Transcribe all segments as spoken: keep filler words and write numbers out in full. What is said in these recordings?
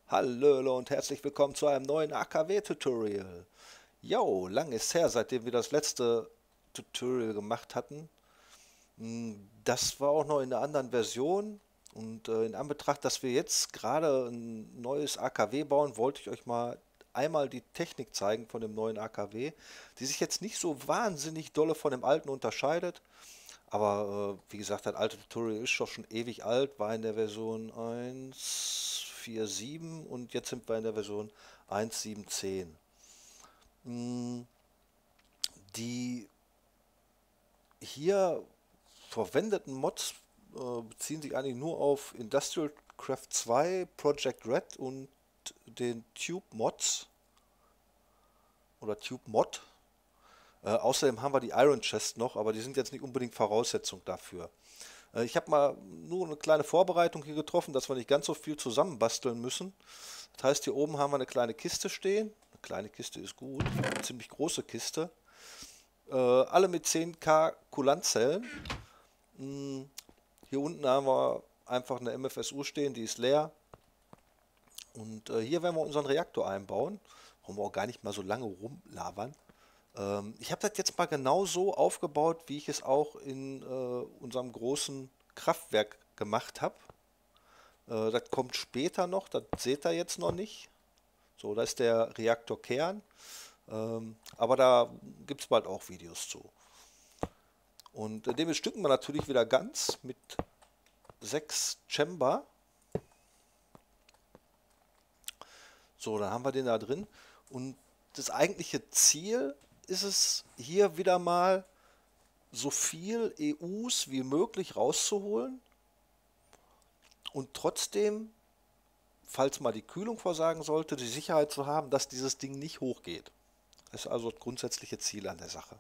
Hallo und herzlich willkommen zu einem neuen A K W-Tutorial. Jo, lang ist her, seitdem wir das letzte Tutorial gemacht hatten. Hm, Das war auch noch in einer anderen Version. Und äh, in Anbetracht, dass wir jetzt gerade ein neues A K W bauen, wollte ich euch mal einmal die Technik zeigen von dem neuen A K W, die sich jetzt nicht so wahnsinnig dolle von dem alten unterscheidet. Aber äh, wie gesagt, das alte Tutorial ist doch schon ewig alt, war in der Version eins Punkt vier Punkt sieben und jetzt sind wir in der Version eins Punkt sieben Punkt zehn. Mm, Die hier verwendeten Mods äh, beziehen sich eigentlich nur auf Industrial Craft zwei, Project Red und den Tube Mods oder Tube Mod. Äh, außerdem haben wir die Iron Chest noch, aber die sind jetzt nicht unbedingt Voraussetzung dafür. Äh, Ich habe mal nur eine kleine Vorbereitung hier getroffen, dass wir nicht ganz so viel zusammenbasteln müssen. Das heißt, hier oben haben wir eine kleine Kiste stehen. Eine kleine Kiste ist gut, eine ziemlich große Kiste. Äh, alle mit zehn K Kulantzellen. Mm, Hier unten haben wir einfach eine M F S U stehen, die ist leer. Und äh, hier werden wir unseren Reaktor einbauen. Brauchen wir auch gar nicht mal so lange rumlabern. Ähm, ich habe das jetzt mal genau so aufgebaut, wie ich es auch in äh, unserem großen Kraftwerk gemacht habe. Äh, das kommt später noch, das seht ihr jetzt noch nicht. So, da ist der Reaktorkern. Ähm, aber da gibt es bald auch Videos zu. Und äh, den bestücken wir natürlich wieder ganz mit sechs Chamber. So, dann haben wir den da drin. Und das eigentliche Ziel ist es, hier wieder mal so viel E Us wie möglich rauszuholen und trotzdem, falls mal die Kühlung versagen sollte, die Sicherheit zu haben, dass dieses Ding nicht hochgeht. Das ist also das grundsätzliche Ziel an der Sache.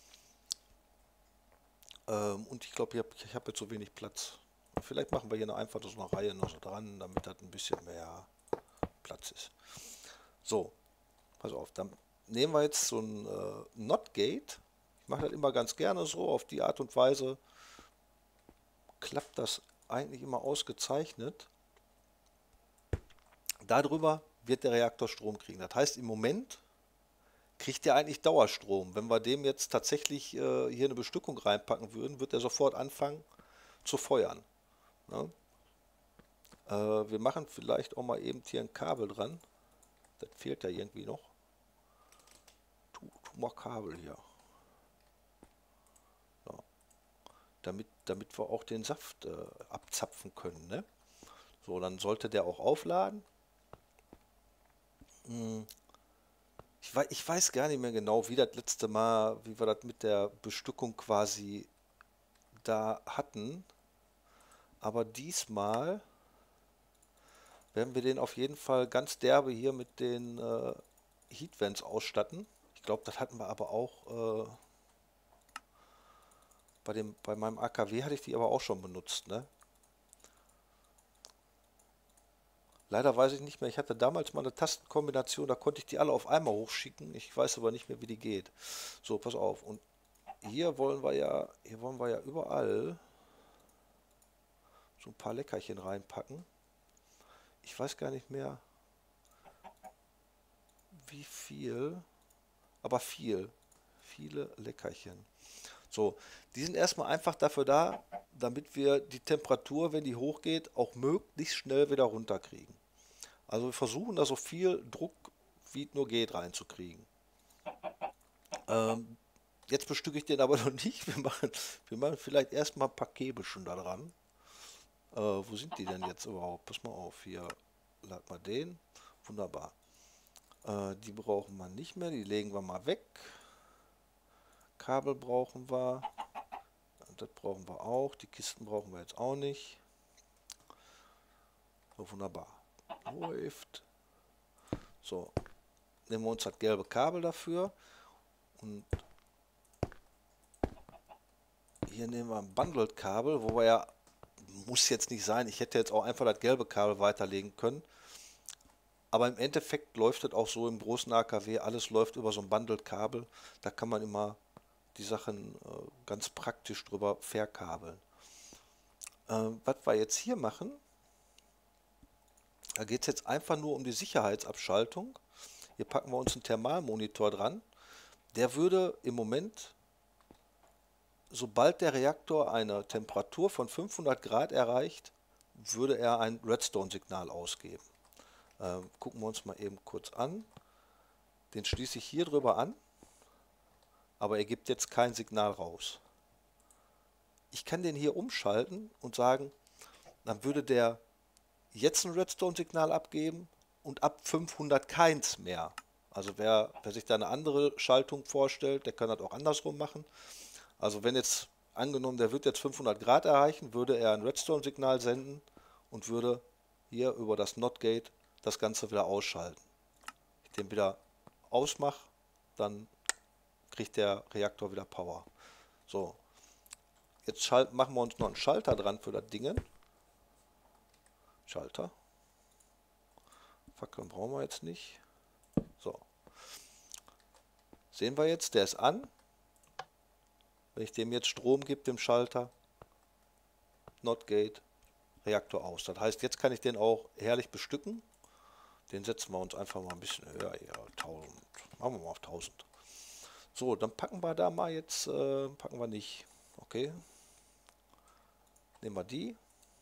Ähm, und ich glaube, ich habe ich hab jetzt so wenig Platz. Vielleicht machen wir hier noch einfach so eine Reihe noch so dran, damit das ein bisschen mehr Platz ist. So, pass auf, dann nehmen wir jetzt so ein äh, Not-Gate. Ich mache das immer ganz gerne so, auf die Art und Weise klappt das eigentlich immer ausgezeichnet. Darüber wird der Reaktor Strom kriegen. Das heißt, im Moment kriegt er eigentlich Dauerstrom. Wenn wir dem jetzt tatsächlich äh, hier eine Bestückung reinpacken würden, wird er sofort anfangen zu feuern. Ne? Äh, wir machen vielleicht auch mal eben hier ein Kabel dran. Das fehlt ja irgendwie noch. Tu, tu mal Kabel hier. Ja. Damit, damit wir auch den Saft äh, abzapfen können. Ne? So, dann sollte der auch aufladen. Hm. Ich weiß, ich weiß gar nicht mehr genau, wie das letzte Mal, wie wir das mit der Bestückung quasi da hatten. Aber diesmal werden wir den auf jeden Fall ganz derbe hier mit den äh, Heatvents ausstatten. Ich glaube, das hatten wir aber auch äh, bei dem, bei meinem A K W hatte ich die aber auch schon benutzt, ne? Leider weiß ich nicht mehr. Ich hatte damals mal eine Tastenkombination, da konnte ich die alle auf einmal hochschicken. Ich weiß aber nicht mehr, wie die geht. So, pass auf. Und hier wollen wir ja, hier wollen wir ja überall so ein paar Leckerchen reinpacken. Ich weiß gar nicht mehr, wie viel, aber viel. Viele Leckerchen. So, die sind erstmal einfach dafür da, damit wir die Temperatur, wenn die hochgeht, auch möglichst schnell wieder runterkriegen. Also wir versuchen da so viel Druck wie es nur geht reinzukriegen. Ähm, Jetzt bestücke ich den aber noch nicht. Wir machen, wir machen vielleicht erstmal ein paar Käbelchen da dran. Äh, wo sind die denn jetzt überhaupt? Pass mal auf, hier, lad mal den. Wunderbar. Äh, die brauchen wir nicht mehr, die legen wir mal weg. Kabel brauchen wir. Das brauchen wir auch. Die Kisten brauchen wir jetzt auch nicht. So, wunderbar. Läuft. So, nehmen wir uns das gelbe Kabel dafür. Und hier nehmen wir ein Bundled-Kabel, wo wir ja, muss jetzt nicht sein, ich hätte jetzt auch einfach das gelbe Kabel weiterlegen können. Aber im Endeffekt läuft das auch so im großen A K W, alles läuft über so ein Bundled-Kabel. Da kann man immer die Sachen äh, ganz praktisch drüber verkabeln. Ähm, was wir jetzt hier machen, Da geht es jetzt einfach nur um die Sicherheitsabschaltung. Hier packen wir uns einen Thermalmonitor dran. Der würde im Moment, sobald der Reaktor eine Temperatur von fünfhundert Grad erreicht, würde er ein Redstone-Signal ausgeben. Ähm, gucken wir uns mal eben kurz an. Den schließe ich hier drüber an, aber er gibt jetzt kein Signal raus. Ich kann den hier umschalten und sagen, dann würde der jetzt ein Redstone-Signal abgeben und ab fünfhundert keins mehr. Also wer, wer sich da eine andere Schaltung vorstellt, der kann das auch andersrum machen. Also wenn jetzt angenommen, der wird jetzt fünfhundert Grad erreichen, würde er ein Redstone-Signal senden und würde hier über das Not-Gate das Ganze wieder ausschalten. Wenn ich den wieder ausmache, dann kriegt der Reaktor wieder Power. So, jetzt schalt, machen wir uns noch einen Schalter dran für das Ding. Schalter. Fackeln brauchen wir jetzt nicht. So. Sehen wir jetzt, der ist an. Wenn ich dem jetzt Strom gebe, dem Schalter, Not-Gate, Reaktor aus. Das heißt, jetzt kann ich den auch herrlich bestücken. Den setzen wir uns einfach mal ein bisschen höher, ja, tausend. Machen wir mal auf tausend. So, dann packen wir da mal jetzt, äh, packen wir nicht. Okay. Nehmen wir die.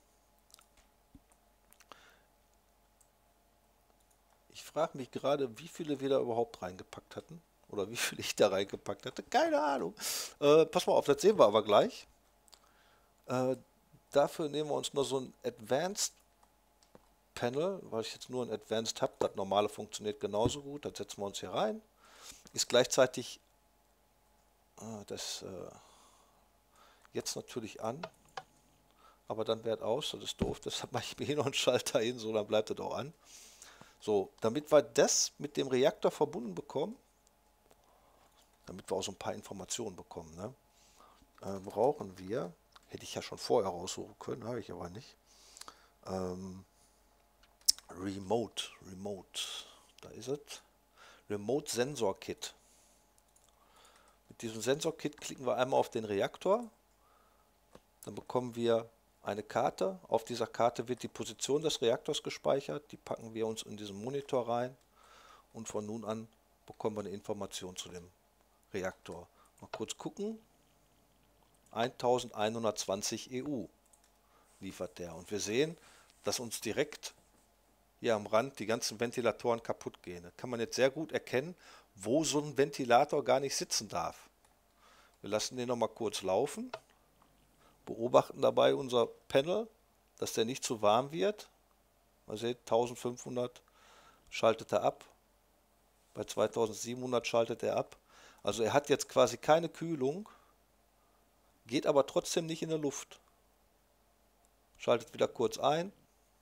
Ich frage mich gerade, wie viele wir da überhaupt reingepackt hatten. Oder wie viel ich da reingepackt hatte. Keine Ahnung. Äh, pass mal auf, das sehen wir aber gleich. Äh, dafür nehmen wir uns nur so ein Advanced Panel, weil ich jetzt nur ein Advanced habe. Das normale funktioniert genauso gut. Das setzen wir uns hier rein. Ist gleichzeitig äh, das äh, jetzt natürlich an. Aber dann wäre es aus. Das ist doof. Deshalb mache ich mir hier noch einen Schalter hin. So, dann bleibt es auch an. So, damit wir das mit dem Reaktor verbunden bekommen, damit wir auch so ein paar Informationen bekommen, ne? äh, brauchen wir, hätte ich ja schon vorher raussuchen können, habe ich aber nicht, ähm, Remote, Remote, da ist es, Remote Sensor Kit. Mit diesem Sensor Kit klicken wir einmal auf den Reaktor, dann bekommen wir eine Karte. Auf dieser Karte wird die Position des Reaktors gespeichert, die packen wir uns in diesen Monitor rein und von nun an bekommen wir eine Information zu dem Reaktor. Mal kurz gucken. elfhundertzwanzig E U liefert der. Und wir sehen, dass uns direkt hier am Rand die ganzen Ventilatoren kaputt gehen. Da kann man jetzt sehr gut erkennen, wo so ein Ventilator gar nicht sitzen darf. Wir lassen den noch mal kurz laufen, beobachten dabei unser Panel, dass der nicht zu warm wird. Man sieht, eintausendfünfhundert schaltet er ab, bei zweitausendsiebenhundert schaltet er ab. Also er hat jetzt quasi keine Kühlung, geht aber trotzdem nicht in der Luft. Schaltet wieder kurz ein,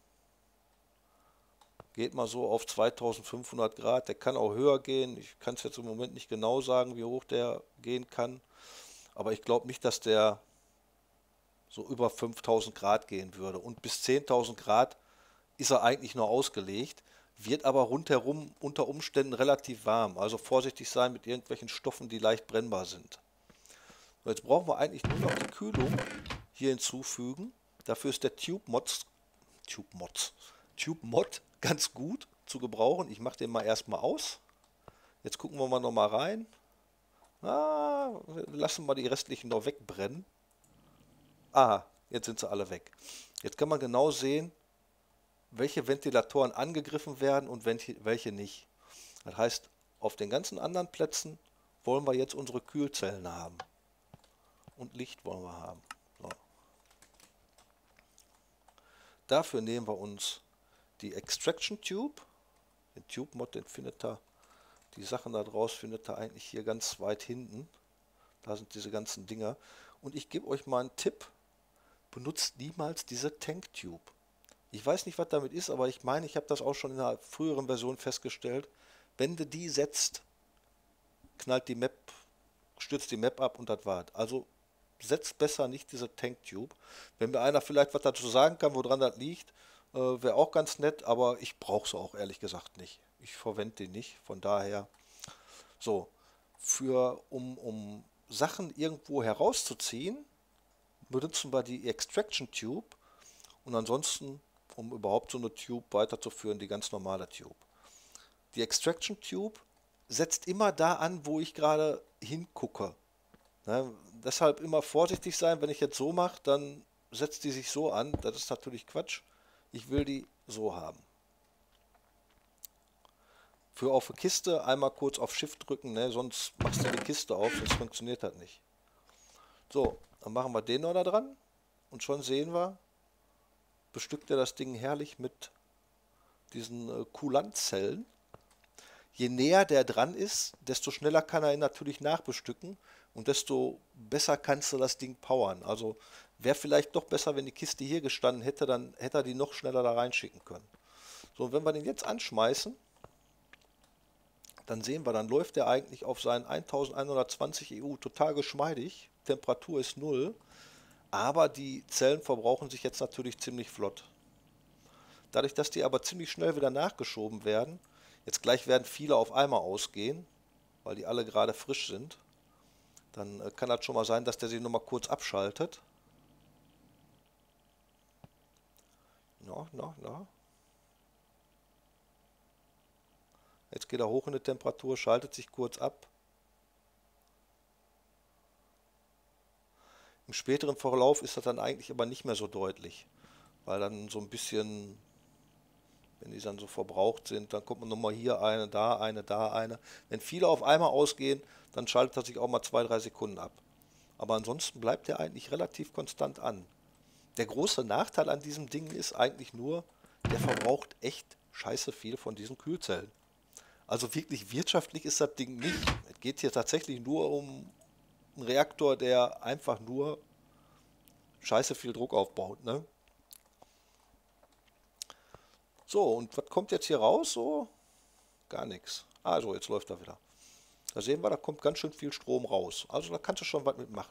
geht mal so auf zweitausendfünfhundert Grad, der kann auch höher gehen, ich kann es jetzt im Moment nicht genau sagen, wie hoch der gehen kann, aber ich glaube nicht, dass der so über fünftausend Grad gehen würde, und bis zehntausend Grad ist er eigentlich nur ausgelegt, wird aber rundherum unter Umständen relativ warm, also vorsichtig sein mit irgendwelchen Stoffen, die leicht brennbar sind. Und jetzt brauchen wir eigentlich nur noch die Kühlung hier hinzufügen. Dafür ist der Tube-Mod Tube-Mod Tube-Mod ganz gut zu gebrauchen. Ich mache den mal erstmal aus. Jetzt gucken wir mal noch mal rein. Ah, lassen wir die restlichen noch wegbrennen. Ah, jetzt sind sie alle weg. Jetzt kann man genau sehen, welche Ventilatoren angegriffen werden und welche nicht. Das heißt, auf den ganzen anderen Plätzen wollen wir jetzt unsere Kühlzellen haben. Und Licht wollen wir haben. So. Dafür nehmen wir uns die Extraction Tube. Den Tube Mod, den findet ihr, die Sachen da draus findet ihr eigentlich hier ganz weit hinten. Da sind diese ganzen Dinger. Und ich gebe euch mal einen Tipp. Benutzt niemals diese Tank Tube. Ich weiß nicht, was damit ist, aber ich meine, ich habe das auch schon in einer früheren Version festgestellt. Wenn du die setzt, knallt die Map, stürzt die Map ab und das war's. Also setzt besser nicht diese Tank Tube. Wenn mir einer vielleicht was dazu sagen kann, woran das liegt, äh, wäre auch ganz nett, aber ich brauche sie auch ehrlich gesagt nicht. Ich verwende die nicht, von daher. So, für, um, um Sachen irgendwo herauszuziehen, benutzen wir die Extraction Tube und ansonsten um überhaupt so eine Tube weiterzuführen, die ganz normale Tube. Die Extraction Tube setzt immer da an, wo ich gerade hingucke. Ne? Deshalb immer vorsichtig sein, wenn ich jetzt so mache, dann setzt die sich so an. Das ist natürlich Quatsch. Ich will die so haben. Für auf eine Kiste einmal kurz auf Shift drücken, ne? Sonst machst du die Kiste auf, sonst funktioniert das nicht. So, dann machen wir den noch da dran und schon sehen wir, bestückt er das Ding herrlich mit diesen äh, Coulant-Zellen. Je näher der dran ist, desto schneller kann er ihn natürlich nachbestücken und desto besser kannst du das Ding powern. Also wäre vielleicht doch besser, wenn die Kiste hier gestanden hätte, dann hätte er die noch schneller da reinschicken können. So, und wenn wir den jetzt anschmeißen, dann sehen wir, dann läuft der eigentlich auf seinen elfhundertzwanzig E U total geschmeidig. Temperatur ist null, aber die Zellen verbrauchen sich jetzt natürlich ziemlich flott. Dadurch, dass die aber ziemlich schnell wieder nachgeschoben werden, jetzt gleich werden viele auf einmal ausgehen, weil die alle gerade frisch sind, dann äh, kann das schon mal sein, dass der sich nochmal kurz abschaltet. Na, na, na. Jetzt geht er hoch in die Temperatur, schaltet sich kurz ab. Im späteren Verlauf ist das dann eigentlich aber nicht mehr so deutlich, weil dann so ein bisschen, wenn die dann so verbraucht sind, dann kommt man nochmal hier eine, da eine, da eine. Wenn viele auf einmal ausgehen, dann schaltet er sich auch mal zwei, drei Sekunden ab. Aber ansonsten bleibt er eigentlich relativ konstant an. Der große Nachteil an diesem Ding ist eigentlich nur, der verbraucht echt scheiße viel von diesen Kühlzellen. Also wirklich wirtschaftlich ist das Ding nicht. Es geht hier tatsächlich nur um einen Reaktor, der einfach nur scheiße viel Druck aufbaut, ne? So, und was kommt jetzt hier raus? So, gar nichts. Also, jetzt läuft er wieder. Da sehen wir, da kommt ganz schön viel Strom raus. Also, da kannst du schon was mitmachen.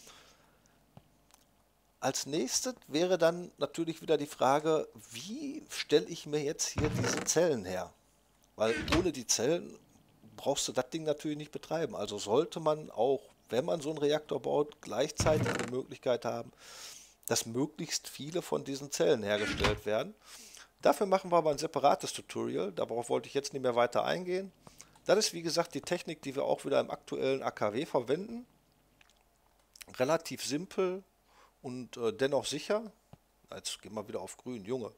Als nächstes wäre dann natürlich wieder die Frage, wie stelle ich mir jetzt hier diese Zellen her? Weil ohne die Zellen brauchst du das Ding natürlich nicht betreiben. Also sollte man auch, wenn man so einen Reaktor baut, gleichzeitig die Möglichkeit haben, dass möglichst viele von diesen Zellen hergestellt werden. Dafür machen wir aber ein separates Tutorial. Darauf wollte ich jetzt nicht mehr weiter eingehen. Das ist wie gesagt die Technik, die wir auch wieder im aktuellen A K W verwenden. Relativ simpel und äh, dennoch sicher. Jetzt gehen wir wieder auf grün, Junge.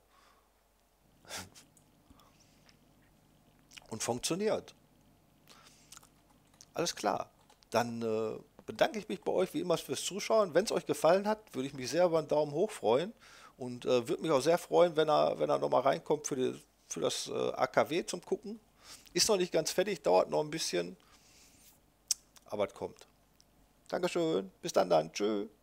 Und funktioniert. Alles klar. Dann äh, bedanke ich mich bei euch wie immer fürs Zuschauen. Wenn es euch gefallen hat, würde ich mich sehr über einen Daumen hoch freuen. Und äh, würde mich auch sehr freuen, wenn er, wenn er nochmal reinkommt für, die, für das äh, A K W zum Gucken. Ist noch nicht ganz fertig, dauert noch ein bisschen. Aber es kommt. Dankeschön. Bis dann dann. Tschö.